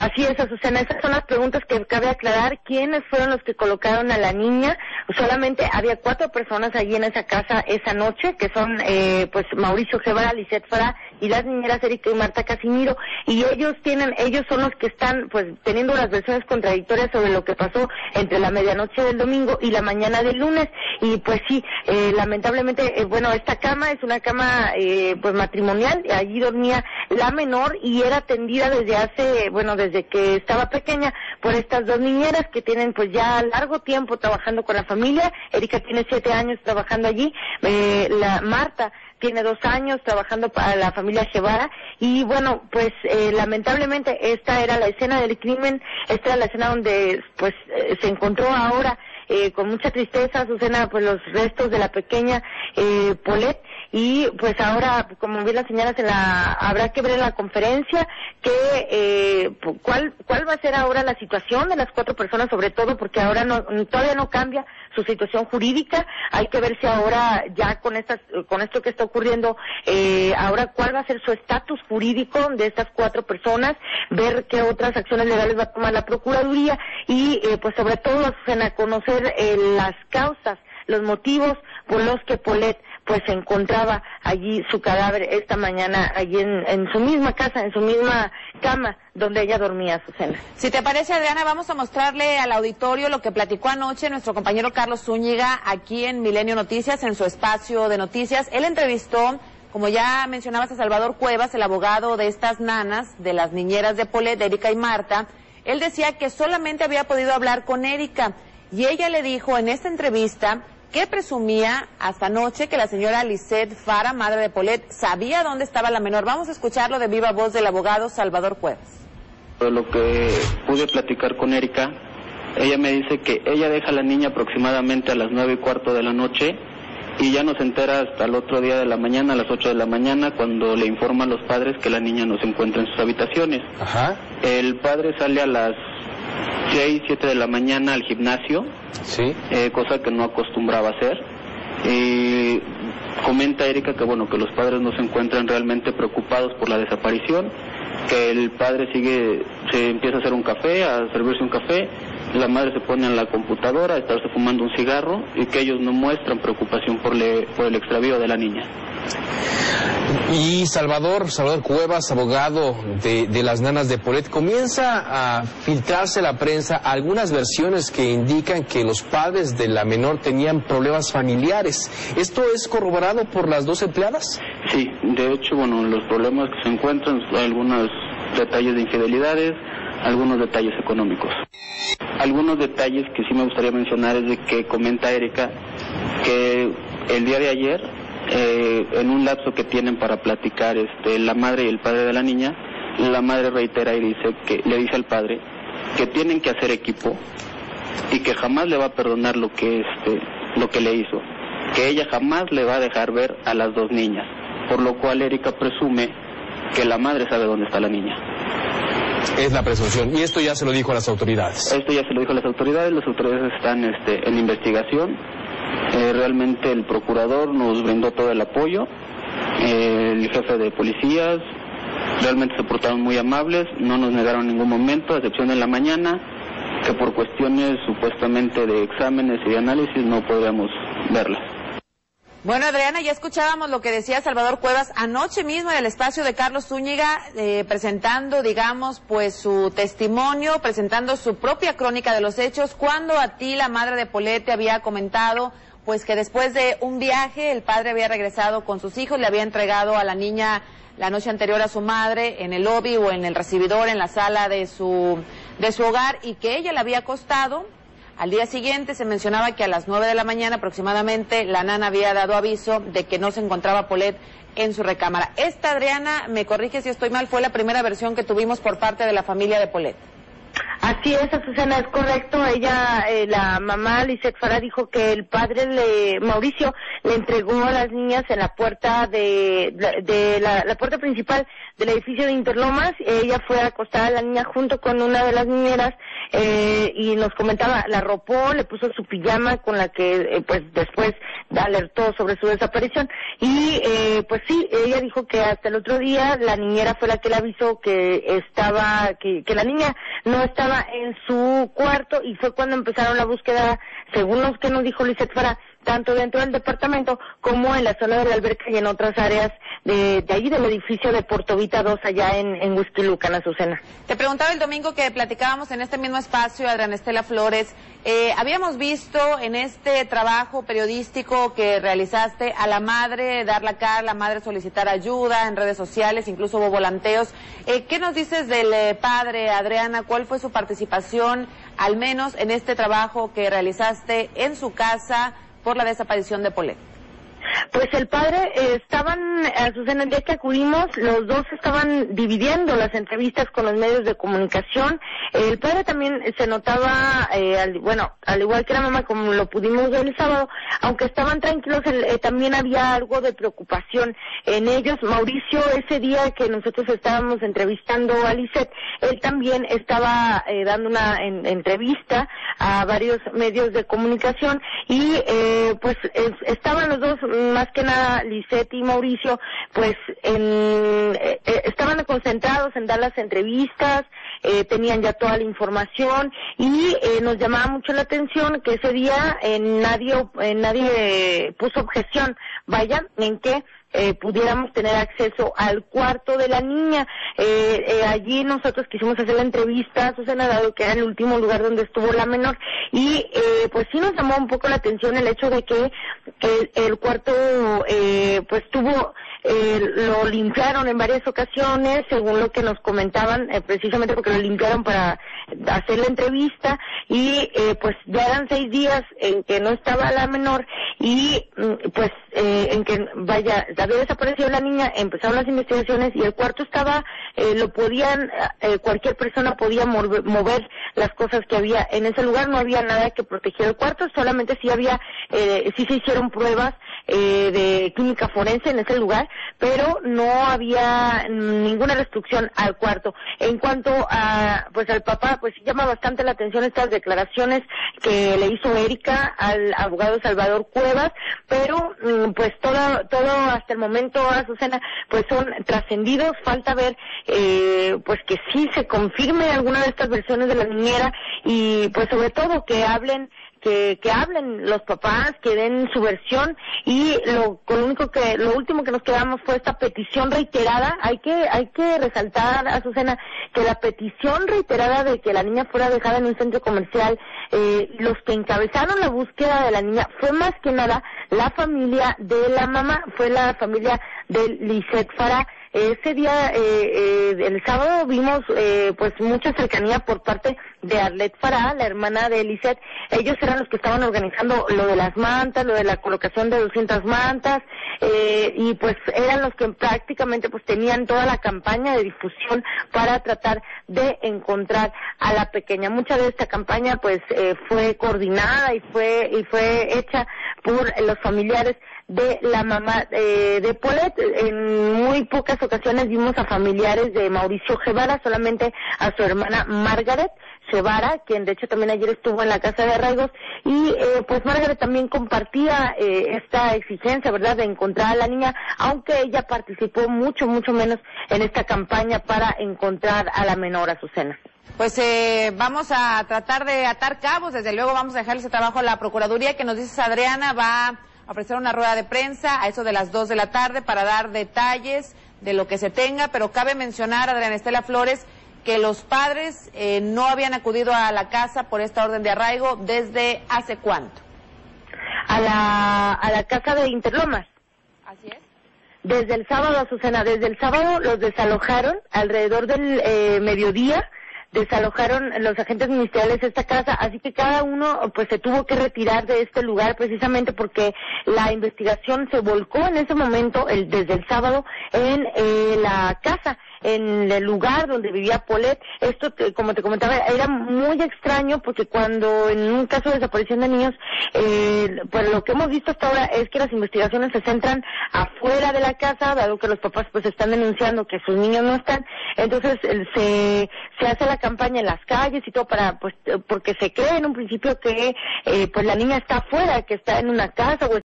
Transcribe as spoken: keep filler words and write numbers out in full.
Así es, Azucena, esas son las preguntas que cabe aclarar. ¿Quiénes fueron los que colocaron a la niña? Solamente había cuatro personas allí en esa casa esa noche, que son eh, pues Mauricio Guevara, Lisette Farah y las niñeras Erika y Marta Casimiro, y ellos tienen, ellos son los que están pues teniendo las versiones contradictorias sobre lo que pasó entre la medianoche del domingo y la mañana del lunes. Y pues sí, eh, lamentablemente, eh, bueno, esta cama es una cama eh, pues matrimonial, allí dormía la menor y era atendida desde hace, bueno, desde que estaba pequeña por estas dos niñeras que tienen pues ya largo tiempo trabajando con la familia. Erika tiene siete años trabajando allí, eh, la Marta tiene dos años trabajando para la familia Guevara, y bueno, pues eh, lamentablemente esta era la escena del crimen, esta era la escena donde pues eh, se encontró ahora eh, con mucha tristeza, Azucena, pues los restos de la pequeña eh, Paulette. Y pues ahora, como bien las señalas, en la, habrá que ver en la conferencia que eh, cuál cuál va a ser ahora la situación de las cuatro personas, sobre todo porque ahora no todavía no cambia su situación jurídica. Hay que ver si ahora ya con estas con esto que está ocurriendo, eh, ahora cuál va a ser su estatus jurídico de estas cuatro personas, ver qué otras acciones legales va a tomar la Procuraduría y eh, pues sobre todo a conocer eh, las causas, los motivos por los que Paulette pues se encontraba allí su cadáver esta mañana, allí en, en su misma casa, en su misma cama donde ella dormía, Azucena. Si te parece, Adriana, vamos a mostrarle al auditorio lo que platicó anoche nuestro compañero Carlos Zúñiga aquí en Milenio Noticias, en su espacio de noticias. Él entrevistó, como ya mencionabas, a Salvador Cuevas, el abogado de estas nanas, de las niñeras de Paulette, de Erika y Marta. Él decía que solamente había podido hablar con Erika y ella le dijo en esta entrevista que presumía hasta anoche que la señora Lisette Farah, madre de Paulette, sabía dónde estaba la menor. Vamos a escucharlo de viva voz del abogado Salvador Cuevas. Lo que pude platicar con Erika, ella me dice que ella deja a la niña aproximadamente a las nueve y cuarto de la noche y ya no se entera hasta el otro día de la mañana, a las ocho de la mañana, cuando le informan los padres que la niña no se encuentra en sus habitaciones. Ajá. El padre sale a las seis, siete de la mañana al gimnasio, sí, eh, cosa que no acostumbraba a hacer. Y comenta Erika que bueno, que los padres no se encuentran realmente preocupados por la desaparición, que el padre sigue, se empieza a hacer un café, a servirse un café, la madre se pone en la computadora a estarse fumando un cigarro y que ellos no muestran preocupación por, le, por el extravío de la niña. Y Salvador, Salvador Cuevas, abogado de, de las nanas de Paulette, comienza a filtrarse la prensa algunas versiones que indican que los padres de la menor tenían problemas familiares. ¿Esto es corroborado por las dos empleadas? Sí, de hecho, bueno, los problemas que se encuentran son algunos detalles de infidelidades, algunos detalles económicos. Algunos detalles que sí me gustaría mencionar es de que comenta Erika que el día de ayer, Eh, en un lapso que tienen para platicar este, la madre y el padre de la niña, la madre reitera y dice que le dice al padre que tienen que hacer equipo y que jamás le va a perdonar lo que este lo que le hizo, que ella jamás le va a dejar ver a las dos niñas, por lo cual Erika presume que la madre sabe dónde está la niña. Es la presunción, y esto ya se lo dijo a las autoridades. Esto ya se lo dijo a las autoridades, las autoridades están este, en investigación. Eh, realmente el procurador nos brindó todo el apoyo, eh, el jefe de policías realmente se portaron muy amables, no nos negaron en ningún momento, a excepción en la mañana, que por cuestiones supuestamente de exámenes y de análisis no podríamos verlas. Bueno, Adriana, ya escuchábamos lo que decía Salvador Cuevas anoche mismo en el espacio de Carlos Zúñiga, eh, presentando, digamos, pues su testimonio, presentando su propia crónica de los hechos, cuando a ti, la madre de Paulette, te había comentado, pues que después de un viaje, el padre había regresado con sus hijos, le había entregado a la niña la noche anterior a su madre en el lobby o en el recibidor, en la sala de su, de su hogar, y que ella le había acostado. Al día siguiente se mencionaba que a las nueve de la mañana aproximadamente la nana había dado aviso de que no se encontraba Paulette en su recámara. Esta, Adriana, me corrige si estoy mal, fue la primera versión que tuvimos por parte de la familia de Paulette. Así es, Azucena, es correcto. Ella, eh, la mamá Lisette Farah, dijo que el padre de Mauricio le entregó a las niñas en la puerta de, de, de la, la puerta principal del edificio de Interlomas. Ella fue a acostar a la niña junto con una de las niñeras eh, y nos comentaba, la arropó, le puso su pijama con la que eh, pues después alertó sobre su desaparición y eh, pues sí, ella dijo que hasta el otro día la niñera fue la que le avisó que estaba, que, que la niña no estaba en su cuarto y fue cuando empezaron la búsqueda, según los que nos dijo Lisette Farah, tanto dentro del departamento como en la zona de la alberca y en otras áreas de, de allí del edificio de Portovita dos allá en, en Huixquilucan, Azucena. Te preguntaba el domingo que platicábamos en este mismo espacio, Adriana Estela Flores, eh, habíamos visto en este trabajo periodístico que realizaste a la madre dar la cara, a la madre solicitar ayuda en redes sociales, incluso hubo volanteos. Eh, ¿Qué nos dices del eh, padre, Adriana? ¿Cuál fue su participación, al menos en este trabajo que realizaste en su casa por la desaparición de Paulette? Pues el padre, eh, estaban, Azucena, el día que acudimos, los dos estaban dividiendo las entrevistas con los medios de comunicación. El padre también se notaba, eh, al, bueno, al igual que la mamá, como lo pudimos ver el sábado, aunque estaban tranquilos, el, eh, también había algo de preocupación en ellos. Mauricio, ese día que nosotros estábamos entrevistando a Lisette, él también estaba eh, dando una en, entrevista a varios medios de comunicación y eh, pues eh, estaban los dos, más que nada Lisette y Mauricio, pues en, eh, estaban concentrados en dar las entrevistas, eh, tenían ya toda la información y eh, nos llamaba mucho la atención que ese día eh, nadie eh, nadie eh, puso objeción, vaya, en que Eh, pudiéramos tener acceso al cuarto de la niña. Eh, eh, allí nosotros quisimos hacer la entrevista a Susana, dado que era el último lugar donde estuvo la menor, y eh, pues sí nos llamó un poco la atención el hecho de que el, el cuarto eh, pues tuvo, eh, lo limpiaron en varias ocasiones, según lo que nos comentaban, eh, precisamente porque lo limpiaron para hacer la entrevista, y eh, pues ya eran seis días en que no estaba la menor, y pues eh, en que, vaya, había desaparecido la niña, empezaron las investigaciones y el cuarto estaba, eh, lo podían, eh, cualquier persona podía mover, mover las cosas que había en ese lugar, no había nada que protegiera el cuarto, solamente sí había, eh, sí se hicieron pruebas eh, de química forense en ese lugar, pero no había ninguna restricción al cuarto. En cuanto a, pues al papá, pues llama bastante la atención estas declaraciones que le hizo Erika al abogado Salvador Cuevas, pero pues todo, todo hasta el momento, Azucena, pues son trascendidos, falta ver eh, pues que sí se confirme alguna de estas versiones de la niñera y pues sobre todo que hablen Que, que hablen los papás, que den su versión, y lo, lo único que, lo último que nos quedamos fue esta petición reiterada. Hay que, hay que resaltar, Azucena, que la petición reiterada de que la niña fuera dejada en un centro comercial, eh, los que encabezaron la búsqueda de la niña fue más que nada la familia de la mamá, fue la familia de Lisette Farah. Ese día, eh, eh, el sábado, vimos eh, pues mucha cercanía por parte de Arlette Farah, la hermana de Lisette. Ellos eran los que estaban organizando lo de las mantas, lo de la colocación de doscientas mantas, eh, y pues eran los que prácticamente pues tenían toda la campaña de difusión para tratar de encontrar a la pequeña. Mucha de esta campaña pues eh, fue coordinada y fue y fue hecha por los familiares de la mamá eh, de Paulette. En muy pocas ocasiones vimos a familiares de Mauricio Guevara, solamente a su hermana Margaret Guevara, quien de hecho también ayer estuvo en la casa de arraigos, y eh, pues Margaret también compartía eh, esta exigencia, ¿verdad?, de encontrar a la niña, aunque ella participó mucho, mucho menos en esta campaña para encontrar a la menor, Azucena. Pues eh, vamos a tratar de atar cabos, desde luego vamos a dejar ese trabajo a la Procuraduría, que nos dices, Adriana, va a ofrecer una rueda de prensa a eso de las dos de la tarde para dar detalles de lo que se tenga, pero cabe mencionar, Adriana Estela Flores, que los padres eh, no habían acudido a la casa por esta orden de arraigo desde ¿hace cuánto? A la, a la casa de Interlomas. Así es. Desde el sábado, Azucena, desde el sábado los desalojaron alrededor del eh, mediodía. Desalojaron los agentes ministeriales esta casa, así que cada uno pues se tuvo que retirar de este lugar precisamente porque la investigación se volcó en ese momento, el, desde el sábado, en eh, la casa en el lugar donde vivía Paulette. Esto, como te comentaba, era muy extraño porque cuando en un caso de desaparición de niños, eh, pues lo que hemos visto hasta ahora es que las investigaciones se centran afuera de la casa, dado que los papás pues están denunciando que sus niños no están. Entonces se, se hace la campaña en las calles y todo para, pues, porque se cree en un principio que eh, pues la niña está afuera, que está en una casa o